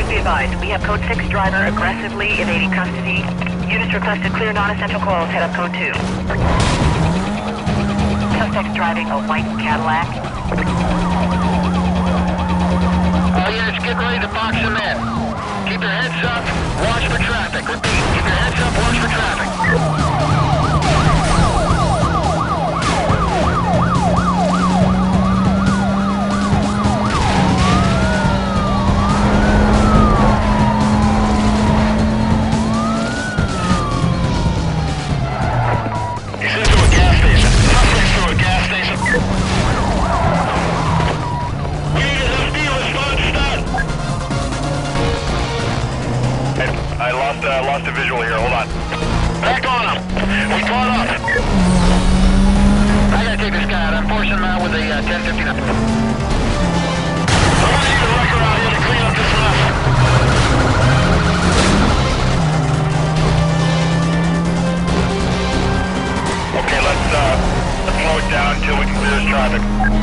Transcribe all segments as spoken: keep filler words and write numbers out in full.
Members be advised, we have code six driver aggressively evading custody. Units requested clear non-essential calls, head up code two. Suspect driving a white Cadillac. All units, get ready to box him in. Keep your heads up, watch for traffic. Repeat, keep your heads up, watch for traffic. I lost, uh, lost a visual here, hold on. Back on him! We caught up! I gotta take this guy out. I'm forcing him out with a uh, ten fifteen up. I'm gonna need a wrecker out here to clean up this mess. Okay, let's, uh, let's slow it down until we can clear this traffic.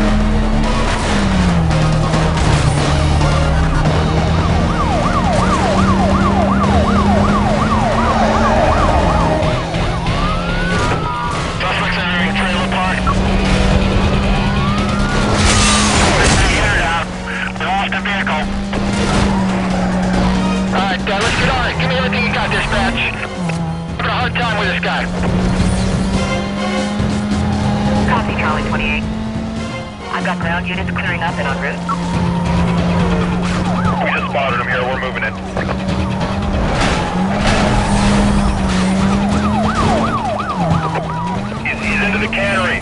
Copy, Charlie twenty-eight. I've got ground units clearing up and en route. We just spotted him here, we're moving in. He's, he's into the cannery.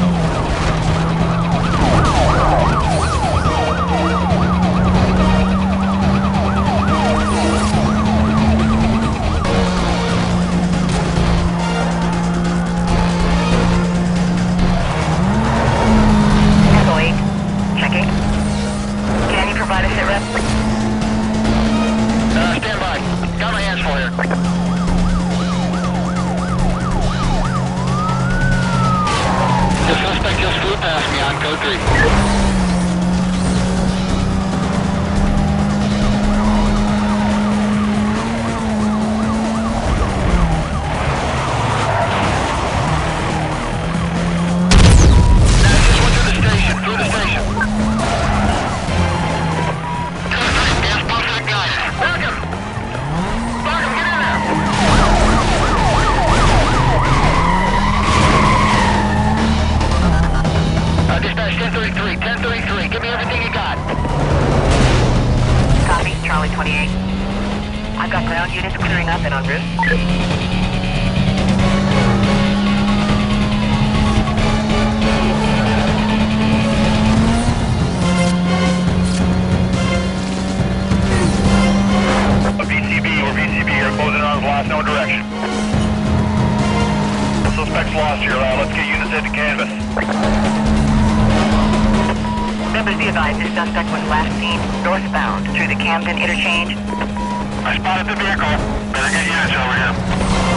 I've got ground units clearing up and en route. A V C B, we're V C B here, closing on blast, no direction. Suspect's lost here, uh, let's get units into canvas. Members be advised, this suspect was last seen northbound through the Camden interchange. I spotted the vehicle. Better get units over here.